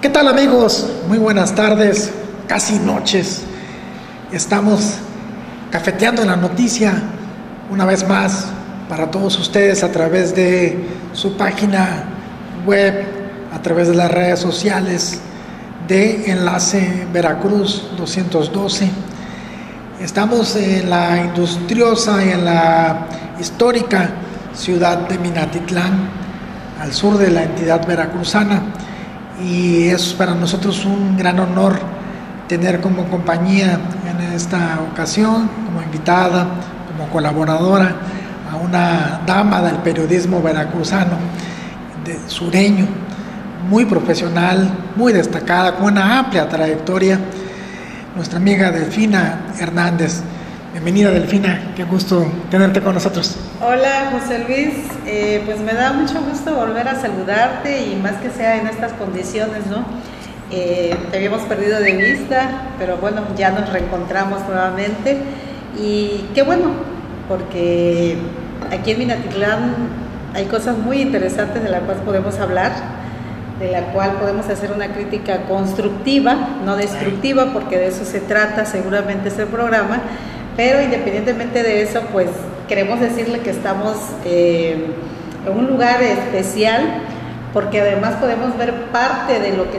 ¿Qué tal, amigos? Muy buenas tardes, casi noches. Estamos cafeteando la noticia una vez más para todos ustedes a través de su página web, a través de las redes sociales de Enlace Veracruz 212. Estamos en la industriosa y en la histórica ciudad de Minatitlán, al sur de la entidad veracruzana, y es para nosotros un gran honor tener como compañía en esta ocasión, como invitada, como colaboradora, a una dama del periodismo veracruzano, sureño, muy profesional, muy destacada, con una amplia trayectoria, nuestra amiga Delfina Hernández. Bienvenida, Delfina, qué gusto tenerte con nosotros. Hola, José Luis, pues me da mucho gusto volver a saludarte y más que sea en estas condiciones, ¿no? Te habíamos perdido de vista, pero bueno, ya nos reencontramos nuevamente y qué bueno, porque aquí en Minatitlán hay cosas muy interesantes de las cuales podemos hablar, de la cual podemos hacer una crítica constructiva, no destructiva, porque de eso se trata seguramente este programa, pero independientemente de eso, pues queremos decirle que estamos en un lugar especial, porque además podemos ver parte de lo que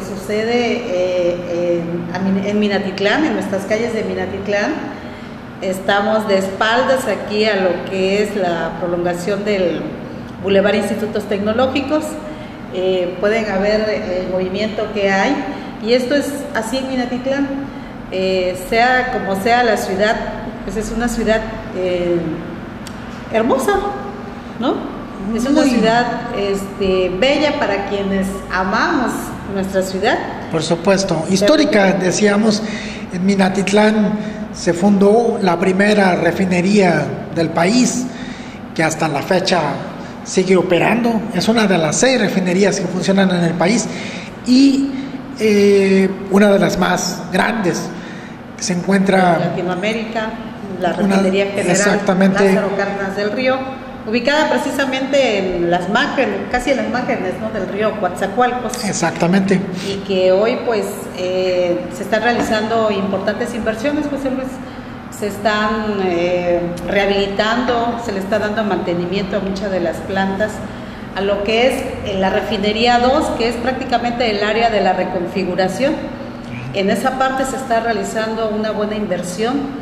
sucede en Minatitlán, en nuestras calles de Minatitlán. Estamos de espaldas aquí a lo que es la prolongación del Boulevard Institutos Tecnológicos. Pueden ver el movimiento que hay, y esto es así en Minatitlán. Sea como sea la ciudad, pues es una ciudad hermosa, ¿no? Es una ciudad bella para quienes amamos nuestra ciudad. Por supuesto, histórica, decíamos. En Minatitlán se fundó la primera refinería del país, que hasta la fecha sigue operando. Es una de las 6 refinerías que funcionan en el país y una de las más grandes, que se encuentra en Latinoamérica, la refinería general exactamente, Lázaro Cárdenas del Río, ubicada precisamente en las márgenes, casi en las márgenes, ¿no?, del río Coatzacoalcos. Exactamente. Y que hoy pues se están realizando importantes inversiones, José Luis. Se están rehabilitando, se le está dando mantenimiento a muchas de las plantas, a lo que es la refinería 2, que es prácticamente el área de la reconfiguración. En esa parte se está realizando una buena inversión.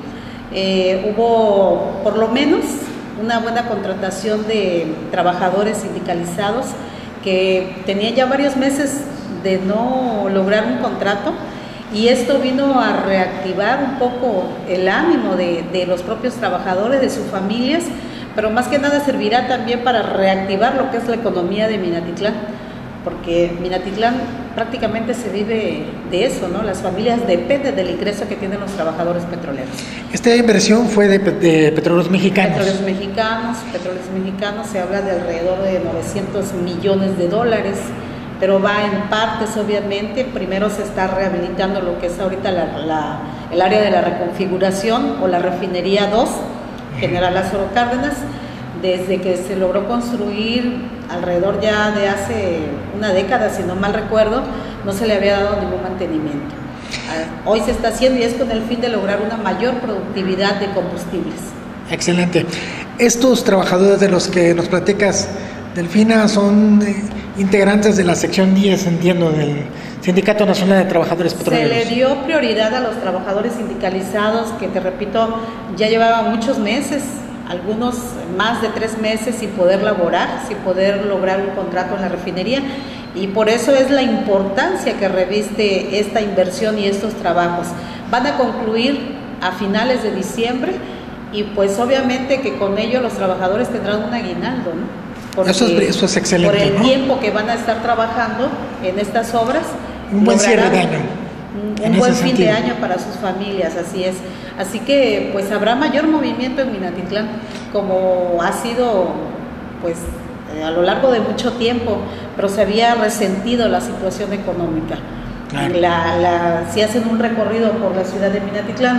Hubo por lo menos una buena contratación de trabajadores sindicalizados que tenían ya varios meses de no lograr un contrato, y esto vino a reactivar un poco el ánimo de los propios trabajadores, de sus familias, pero más que nada servirá también para reactivar lo que es la economía de Minatitlán, porque Minatitlán prácticamente se vive de eso, ¿no? Las familias dependen del ingreso que tienen los trabajadores petroleros. Esta inversión fue de Petróleos Mexicanos. Petróleos Mexicanos, se habla de alrededor de 900 millones de dólares, pero va en partes, obviamente. Primero se está rehabilitando lo que es ahorita el área de la reconfiguración, o la refinería 2, General Lázaro Cárdenas. Desde que se logró construir alrededor ya de hace una década, si no mal recuerdo, no se le había dado ningún mantenimiento. Hoy se está haciendo, y es con el fin de lograr una mayor productividad de combustibles. Excelente. Estos trabajadores de los que nos platicas, Delfina, son integrantes de la sección 10, entiendo, del Sindicato Nacional de Trabajadores Petroleros. Se le dio prioridad a los trabajadores sindicalizados, que te repito, ya llevaban muchos meses, algunos más de 3 meses sin poder laborar, sin poder lograr un contrato en la refinería, y por eso es la importancia que reviste esta inversión y estos trabajos. Van a concluir a finales de diciembre, y pues obviamente que con ello los trabajadores tendrán un aguinaldo, ¿no? Porque eso es excelente, por el ¿no? tiempo que van a estar trabajando en estas obras, un buen cierre de año. Un buen fin de año para sus familias, así es. Así que pues habrá mayor movimiento en Minatitlán, como ha sido pues a lo largo de mucho tiempo, pero se había resentido la situación económica. Claro. Si hacen un recorrido por la ciudad de Minatitlán,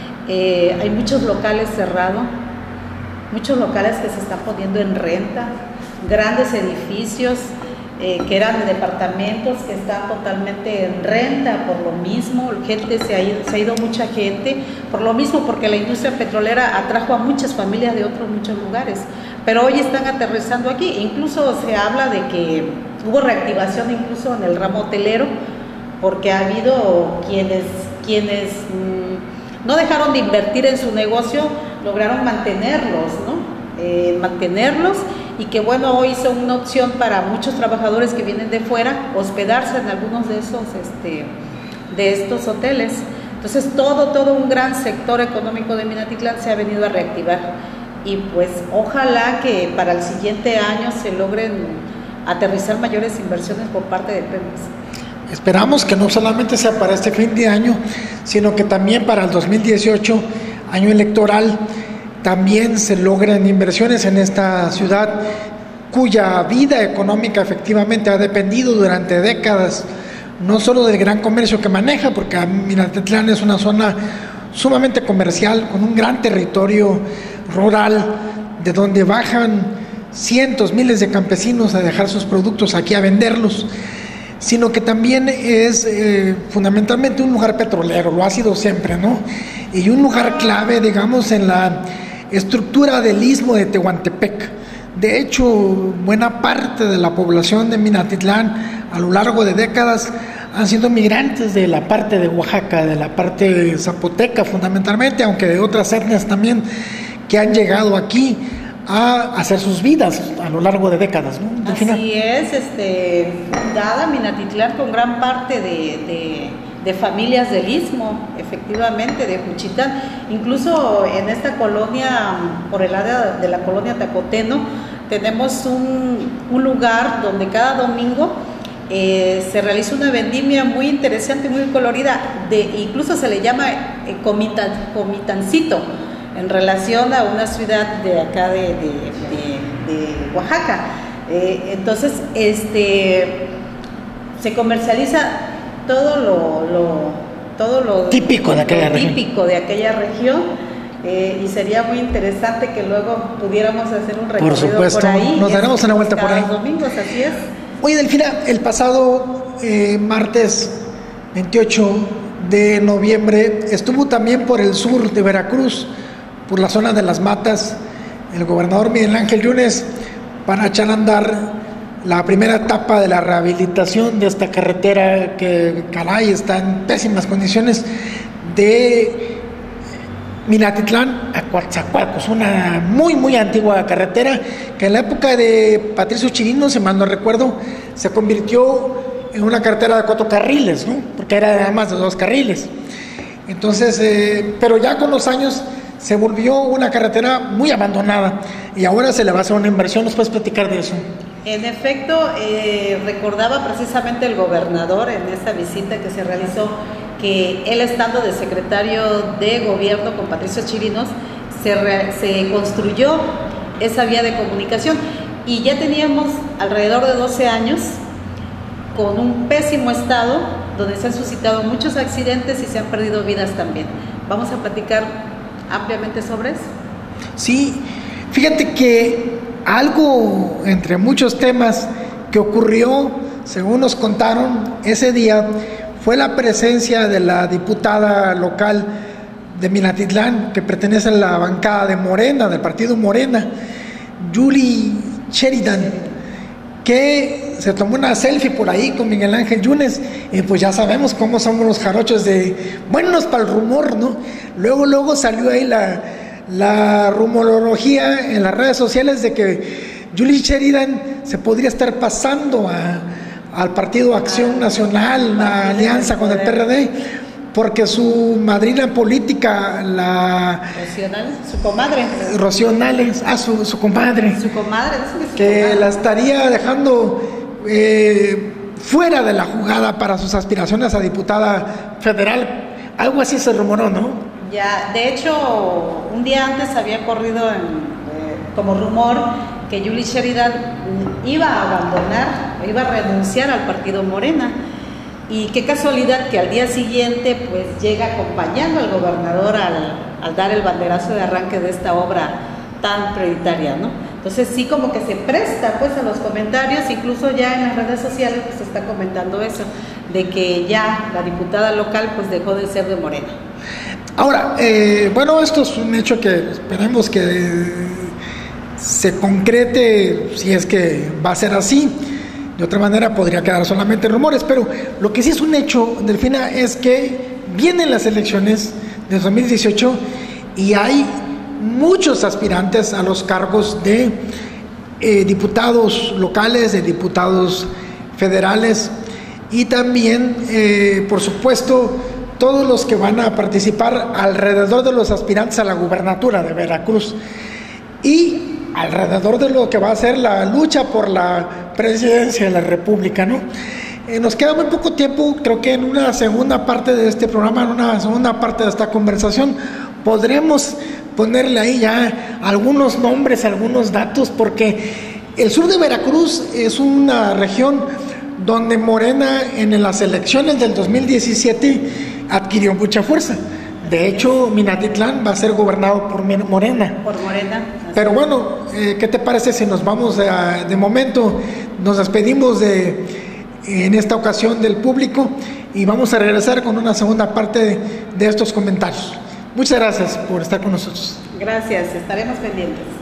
hay muchos locales cerrados, muchos locales que se están poniendo en renta, grandes edificios que eran departamentos que están totalmente en renta por lo mismo, se ha ido mucha gente, por lo mismo, porque la industria petrolera atrajo a muchas familias de muchos lugares, pero hoy están aterrizando aquí. Incluso se habla de que hubo reactivación incluso en el ramo hotelero, porque ha habido quienes no dejaron de invertir en su negocio, lograron mantenerlos, ¿no? Mantenerlos, y que bueno, hoy son una opción para muchos trabajadores que vienen de fuera hospedarse en algunos de estos hoteles. Entonces todo un gran sector económico de Minatitlán se ha venido a reactivar, y pues ojalá que para el siguiente año se logren aterrizar mayores inversiones por parte de Pemex. Esperamos que no solamente sea para este fin de año, sino que también para el 2018, año electoral, también se logren inversiones en esta ciudad cuya vida económica efectivamente ha dependido durante décadas, no solo del gran comercio que maneja, porque Minatitlán es una zona sumamente comercial, con un gran territorio rural, de donde bajan cientos, miles de campesinos a dejar sus productos aquí a venderlos, sino que también es fundamentalmente un lugar petrolero, lo ha sido siempre, ¿no? Y un lugar clave, digamos, en la estructura del istmo de Tehuantepec. De hecho, buena parte de la población de Minatitlán a lo largo de décadas han sido migrantes de la parte de Oaxaca, de la parte zapoteca fundamentalmente, aunque de otras etnias también, que han llegado aquí a hacer sus vidas a lo largo de décadas, ¿no? Así es, fundada Minatitlán con gran parte de familias del Istmo, efectivamente, de Juchitán. Incluso en esta colonia, por el área de la colonia Tacoteno, tenemos un lugar donde cada domingo se realiza una vendimia muy interesante, muy colorida, incluso se le llama Comitancito, en relación a una ciudad de acá de Oaxaca. Entonces, se comercializa todo lo típico de aquella región, y sería muy interesante que luego pudiéramos hacer un recorrido. Por supuesto, por ahí. Nos daremos una vuelta por ahí. Los domingos, así es. Oye, Delfina, el pasado martes 28 de noviembre estuvo también por el sur de Veracruz, por la zona de Las Matas, el gobernador Miguel Ángel Yunes, para echar a andar la primera etapa de la rehabilitación de esta carretera que, caray, está en pésimas condiciones, de Minatitlán a Coatzacoalcos, una muy antigua carretera que en la época de Patricio Chirino, si mal no recuerdo, se convirtió en una carretera de 4 carriles, ¿no? Porque era nada más de 2 carriles. Entonces, pero ya con los años se volvió una carretera muy abandonada y ahora se le va a hacer una inversión. ¿Nos puedes platicar de eso? En efecto, recordaba precisamente el gobernador en esta visita que se realizó que él, estando de secretario de gobierno con Patricio Chirinos, se construyó esa vía de comunicación, y ya teníamos alrededor de 12 años con un pésimo estado, donde se han suscitado muchos accidentes y se han perdido vidas también. Vamos a platicar ampliamente sobre eso. Sí, fíjate que algo entre muchos temas que ocurrió, según nos contaron ese día, fue la presencia de la diputada local de Minatitlán, que pertenece a la bancada de Morena, del partido Morena, Julie Sheridan, que se tomó una selfie por ahí con Miguel Ángel Yunes, y pues ya sabemos cómo somos los jarochos de buenos para el rumor, ¿no? Luego salió ahí la rumorología en las redes sociales de que Julie Sheridan se podría estar pasando al Partido Acción Nacional, una alianza con el PRD, porque su madrina política, su comadre. Rocío Nales, su comadre. Su comadre, que la estaría dejando fuera de la jugada para sus aspiraciones a diputada federal. Algo así se rumoró, ¿no? Ya, de hecho, un día antes había corrido como rumor que Julie Sheridan iba a abandonar, iba a renunciar al partido Morena. Y qué casualidad que al día siguiente pues llega acompañando al gobernador al dar el banderazo de arranque de esta obra tan prioritaria, ¿no? Entonces sí, como que se presta pues a los comentarios, incluso ya en las redes sociales pues se está comentando eso, de que ya la diputada local pues dejó de ser de Morena. Ahora, bueno, esto es un hecho que esperemos que se concrete, si es que va a ser así. De otra manera podría quedar solamente en rumores, pero lo que sí es un hecho, Delfina, es que vienen las elecciones de 2018 y hay muchos aspirantes a los cargos de diputados locales, de diputados federales y también, por supuesto, todos los que van a participar alrededor de los aspirantes a la gubernatura de Veracruz y alrededor de lo que va a ser la lucha por la presidencia de la República, ¿no? Nos queda muy poco tiempo, creo que en una segunda parte de este programa, en una segunda parte de esta conversación, podremos ponerle ahí ya algunos nombres, algunos datos, porque el sur de Veracruz es una región donde Morena en las elecciones del 2017 adquirió mucha fuerza. De hecho, Minatitlán va a ser gobernado por Morena. Por Morena. Pero bueno, ¿qué te parece si nos vamos de momento, nos despedimos en esta ocasión del público y vamos a regresar con una segunda parte de estos comentarios? Muchas gracias por estar con nosotros. Gracias, estaremos pendientes.